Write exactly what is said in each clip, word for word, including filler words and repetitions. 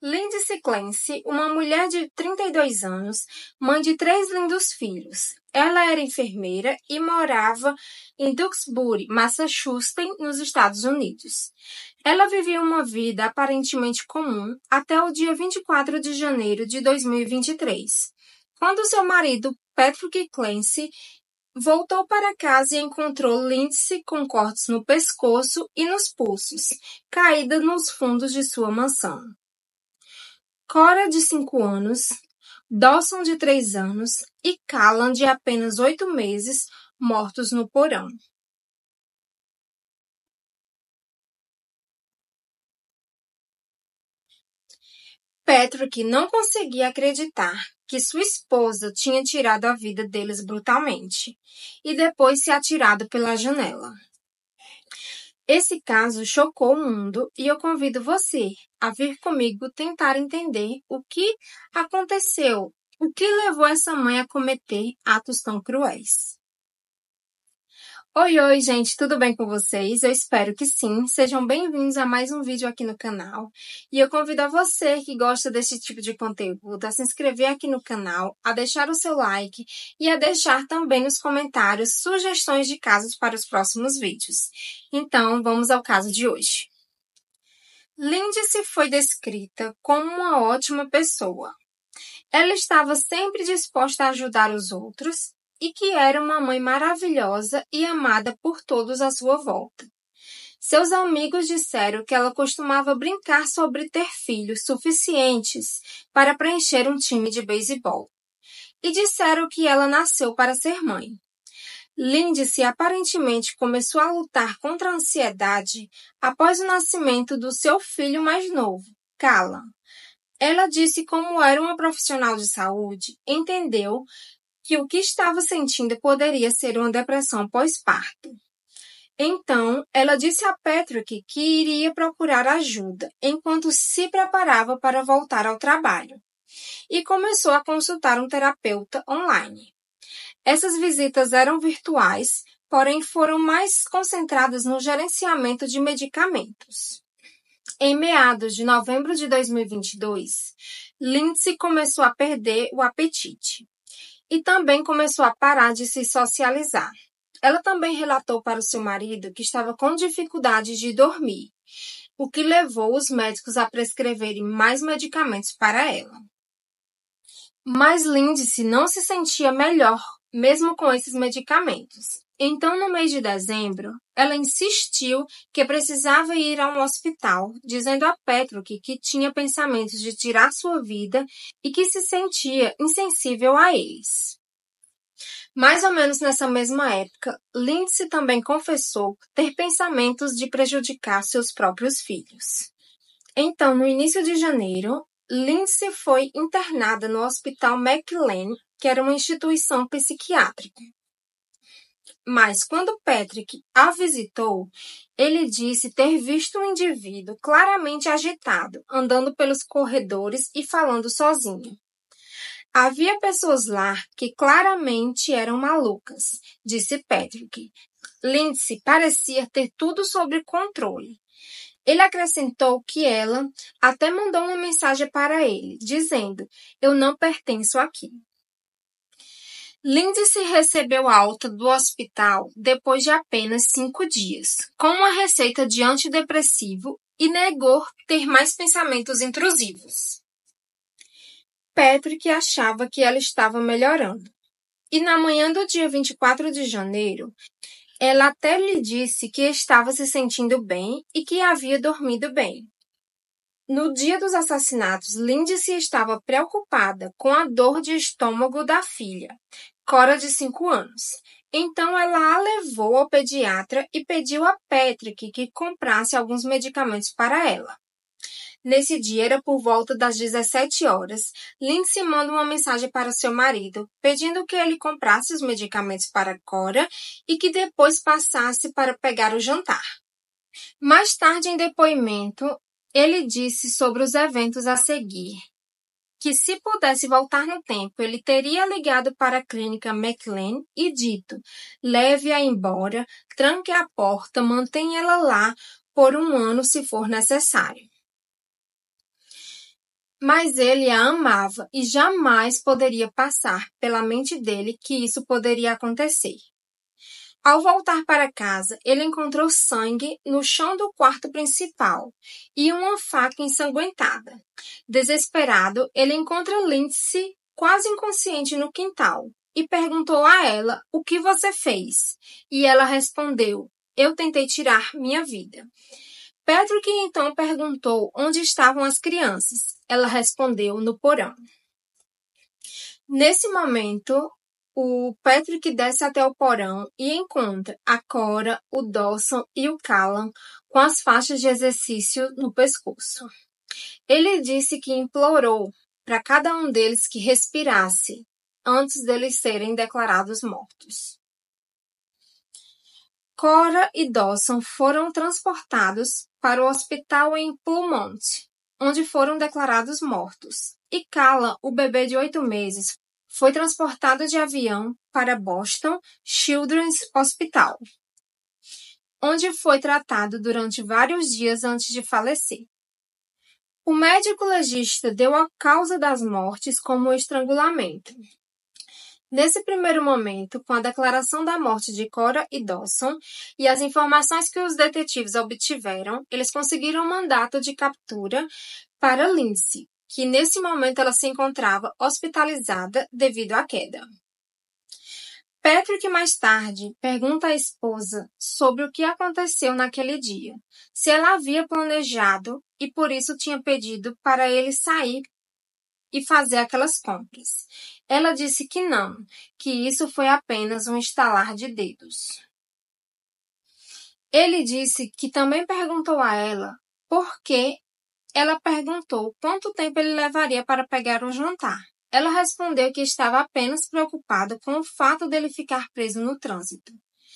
Lindsay Clancy, uma mulher de trinta e dois anos, mãe de três lindos filhos. Ela era enfermeira e morava em Duxbury, Massachusetts, nos Estados Unidos. Ela vivia uma vida aparentemente comum até o dia vinte e quatro de janeiro de dois mil e vinte e três, quando seu marido, Patrick Clancy, voltou para casa e encontrou Lindsay com cortes no pescoço e nos pulsos, caída nos fundos de sua mansão. Cora, de cinco anos, Dawson, de três anos, e Callan, de apenas oito meses, mortos no porão. Patrick não conseguia acreditar que sua esposa tinha tirado a vida deles brutalmente e depois se atirado pela janela. Esse caso chocou o mundo e eu convido você a vir comigo tentar entender o que aconteceu, o que levou essa mãe a cometer atos tão cruéis. Oi, oi, gente, tudo bem com vocês? Eu espero que sim. Sejam bem-vindos a mais um vídeo aqui no canal. E eu convido a você que gosta desse tipo de conteúdo a se inscrever aqui no canal, a deixar o seu like e a deixar também nos comentários sugestões de casos para os próximos vídeos. Então, vamos ao caso de hoje. Lindsay foi descrita como uma ótima pessoa. Ela estava sempre disposta a ajudar os outros e que era uma mãe maravilhosa e amada por todos à sua volta. Seus amigos disseram que ela costumava brincar sobre ter filhos suficientes para preencher um time de beisebol. E disseram que ela nasceu para ser mãe. Lindsay aparentemente começou a lutar contra a ansiedade após o nascimento do seu filho mais novo, Callan. Ela disse como era uma profissional de saúde, entendeu que o que estava sentindo poderia ser uma depressão pós-parto. Então, ela disse a Patrick que iria procurar ajuda enquanto se preparava para voltar ao trabalho e começou a consultar um terapeuta online. Essas visitas eram virtuais, porém foram mais concentradas no gerenciamento de medicamentos. Em meados de novembro de dois mil e vinte e dois, Lindsay começou a perder o apetite e também começou a parar de se socializar. Ela também relatou para o seu marido que estava com dificuldade de dormir, o que levou os médicos a prescreverem mais medicamentos para ela. Mas Lindsay não se sentia melhor, mesmo com esses medicamentos. Então, no mês de dezembro, ela insistiu que precisava ir a um hospital, dizendo a Patrick que tinha pensamentos de tirar sua vida e que se sentia insensível a eles. Mais ou menos nessa mesma época, Lindsay também confessou ter pensamentos de prejudicar seus próprios filhos. Então, no início de janeiro, Lindsay foi internada no Hospital McLean, que era uma instituição psiquiátrica. Mas quando Patrick a visitou, ele disse ter visto um indivíduo claramente agitado, andando pelos corredores e falando sozinho. Havia pessoas lá que claramente eram malucas, disse Patrick. Lindsay parecia ter tudo sob controle. Ele acrescentou que ela até mandou uma mensagem para ele, dizendo: "Eu não pertenço aqui." Lindsay recebeu alta do hospital depois de apenas cinco dias, com uma receita de antidepressivo e negou ter mais pensamentos intrusivos. Patrick achava que ela estava melhorando. E na manhã do dia vinte e quatro de janeiro, ela até lhe disse que estava se sentindo bem e que havia dormido bem. No dia dos assassinatos, Lindsay estava preocupada com a dor de estômago da filha, Cora, de cinco anos. Então, ela a levou ao pediatra e pediu a Patrick que comprasse alguns medicamentos para ela. Nesse dia, era por volta das dezessete horas, Lindsay manda uma mensagem para seu marido, pedindo que ele comprasse os medicamentos para Cora e que depois passasse para pegar o jantar. Mais tarde, em depoimento, ele disse sobre os eventos a seguir, que se pudesse voltar no tempo, ele teria ligado para a clínica McLean e dito: "Leve-a embora, tranque a porta, mantenha ela lá por um ano se for necessário." mas ele a amava e jamais poderia passar pela mente dele que isso poderia acontecer. Ao voltar para casa, ele encontrou sangue no chão do quarto principal e uma faca ensanguentada. Desesperado, ele encontra Lindsay quase inconsciente no quintal e perguntou a ela o que você fez. E ela respondeu: eu tentei tirar minha vida. Patrick então perguntou onde estavam as crianças. Ela respondeu: no porão. Nesse momento, o Patrick desce até o porão e encontra a Cora, o Dawson e o Callan com as faixas de exercício no pescoço. Ele disse que implorou para cada um deles que respirasse antes deles serem declarados mortos. Cora e Dawson foram transportados para o hospital em Plymouth, onde foram declarados mortos. E Callan, o bebê de oito meses, foi transportado de avião para Boston Children's Hospital, onde foi tratado durante vários dias antes de falecer. O médico legista deu a causa das mortes como estrangulamento. Nesse primeiro momento, com a declaração da morte de Cora e Dawson e as informações que os detetives obtiveram, eles conseguiram um mandato de captura para Lindsay, que nesse momento ela se encontrava hospitalizada devido à queda. Patrick mais tarde pergunta à esposa sobre o que aconteceu naquele dia, se ela havia planejado e por isso tinha pedido para ele sair e fazer aquelas compras. Ela disse que não, que isso foi apenas um estalar de dedos. Ele disse que também perguntou a ela por que ela perguntou quanto tempo ele levaria para pegar o jantar. Ela respondeu que estava apenas preocupada com o fato dele ficar preso no trânsito.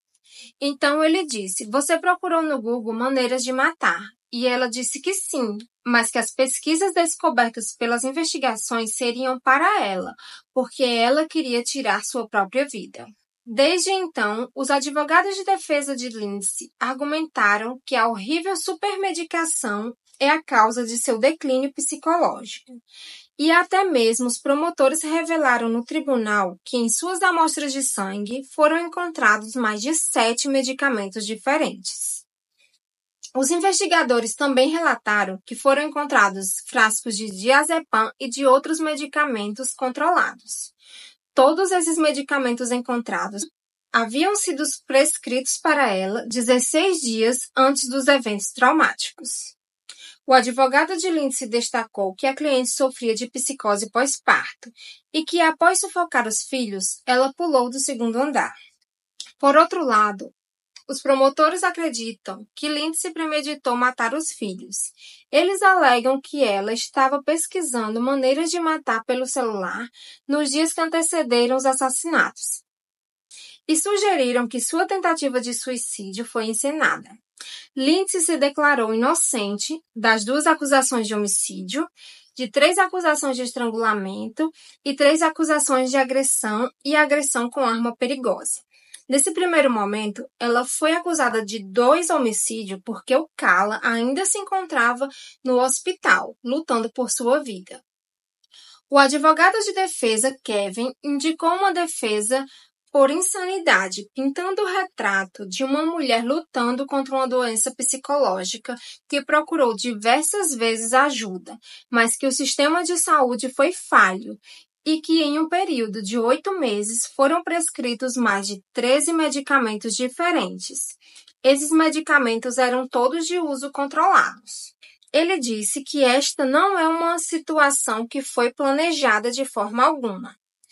Então ele disse: você procurou no Google maneiras de matar? E ela disse que sim, mas que as pesquisas descobertas pelas investigações seriam para ela, porque ela queria tirar sua própria vida. Desde então, os advogados de defesa de Lindsay argumentaram que a horrível supermedicação é a causa de seu declínio psicológico. E até mesmo os promotores revelaram no tribunal que em suas amostras de sangue foram encontrados mais de sete medicamentos diferentes. Os investigadores também relataram que foram encontrados frascos de diazepam e de outros medicamentos controlados. Todos esses medicamentos encontrados haviam sido prescritos para ela dezesseis dias antes dos eventos traumáticos. O advogado de Lindsay destacou que a cliente sofria de psicose pós-parto e que, após sufocar os filhos, ela pulou do segundo andar. Por outro lado, os promotores acreditam que Lindsay premeditou matar os filhos. Eles alegam que ela estava pesquisando maneiras de matar pelo celular nos dias que antecederam os assassinatos e sugeriram que sua tentativa de suicídio foi encenada. Lindsay se declarou inocente das duas acusações de homicídio, de três acusações de estrangulamento e três acusações de agressão e agressão com arma perigosa. Nesse primeiro momento, ela foi acusada de dois homicídios porque o Callan ainda se encontrava no hospital, lutando por sua vida. O advogado de defesa, Kevin, indicou uma defesa por insanidade, pintando o retrato de uma mulher lutando contra uma doença psicológica que procurou diversas vezes ajuda, mas que o sistema de saúde foi falho e que em um período de oito meses foram prescritos mais de treze medicamentos diferentes. Esses medicamentos eram todos de uso controlados. Ele disse que esta não é uma situação que foi planejada de forma alguma.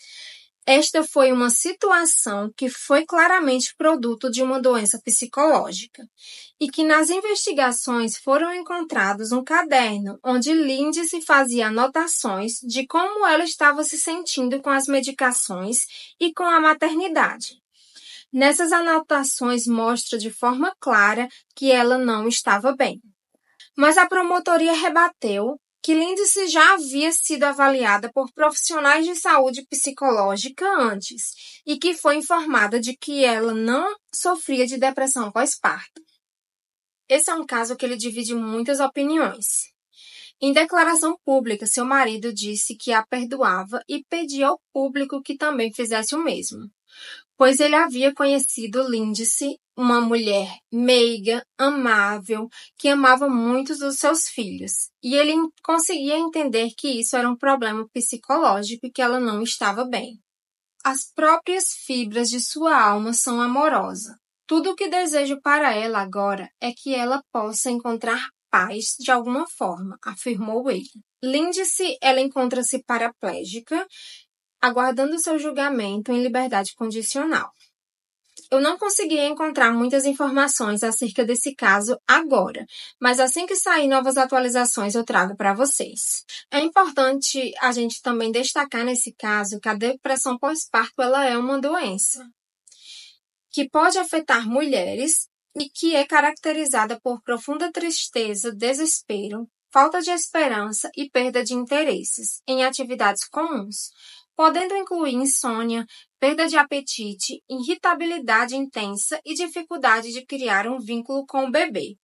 Esta foi uma situação que foi claramente produto de uma doença psicológica e que nas investigações foram encontrados um caderno onde Lindsay fazia anotações de como ela estava se sentindo com as medicações e com a maternidade. Nessas anotações mostra de forma clara que ela não estava bem. Mas a promotoria rebateu que Lindsay já havia sido avaliada por profissionais de saúde psicológica antes e que foi informada de que ela não sofria de depressão pós-parto. Esse é um caso que ele divide muitas opiniões. Em declaração pública, seu marido disse que a perdoava e pedia ao público que também fizesse o mesmo, pois ele havia conhecido Lindsay, uma mulher meiga, amável, que amava muitos dos seus filhos, e ele conseguia entender que isso era um problema psicológico e que ela não estava bem. As próprias fibras de sua alma são amorosas. Tudo o que desejo para ela agora é que ela possa encontrar paz de alguma forma, afirmou ele. Lindsay, ela encontra-se paraplégica, aguardando seu julgamento em liberdade condicional. Eu não consegui encontrar muitas informações acerca desse caso agora, mas assim que sair novas atualizações eu trago para vocês. É importante a gente também destacar nesse caso que a depressão pós-parto ela é uma doença que pode afetar mulheres e que é caracterizada por profunda tristeza, desespero, falta de esperança e perda de interesses em atividades comuns, podendo incluir insônia, perda de apetite, irritabilidade intensa e dificuldade de criar um vínculo com o bebê.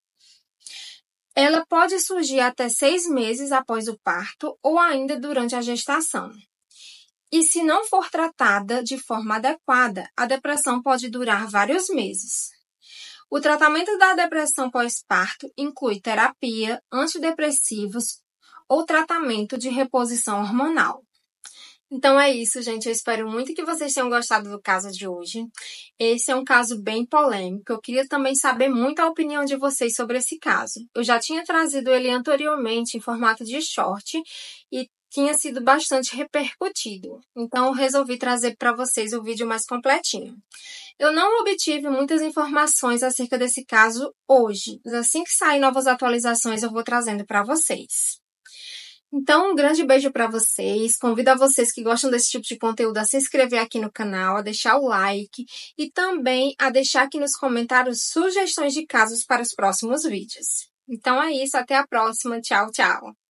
Ela pode surgir até seis meses após o parto ou ainda durante a gestação. E se não for tratada de forma adequada, a depressão pode durar vários meses. O tratamento da depressão pós-parto inclui terapia, antidepressivos ou tratamento de reposição hormonal. Então é isso, gente. Eu espero muito que vocês tenham gostado do caso de hoje. Esse é um caso bem polêmico. Eu queria também saber muito a opinião de vocês sobre esse caso. Eu já tinha trazido ele anteriormente em formato de short e tinha sido bastante repercutido. Então eu resolvi trazer para vocês o vídeo mais completinho. Eu não obtive muitas informações acerca desse caso hoje, mas assim que sair novas atualizações eu vou trazendo para vocês. Então, um grande beijo para vocês. Convido a vocês que gostam desse tipo de conteúdo a se inscrever aqui no canal, a deixar o like e também a deixar aqui nos comentários sugestões de casos para os próximos vídeos. Então é isso, até a próxima. Tchau, tchau!